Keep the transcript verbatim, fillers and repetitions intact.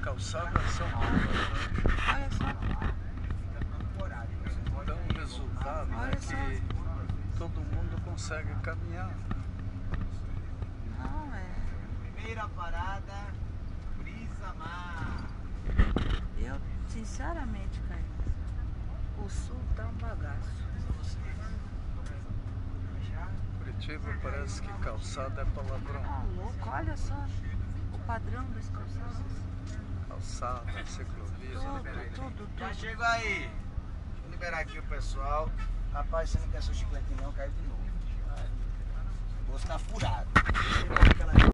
calçadas são boas. Olha só. Então o resultado Olha é que todo mundo consegue caminhar. Não, é. Primeira parada, Brisa Mar. Eu, sinceramente, cara, o sul tá um bagaço. Curitiba parece que calçada é palavrão. Tá louco, olha só o padrão das calçadas. Calçada, ciclovia, Tudo, tudo, Já tudo. chego aí. Vou liberar aqui o pessoal. Rapaz, você não quer seu chiclete não, caiu de novo. O bolso tá furado.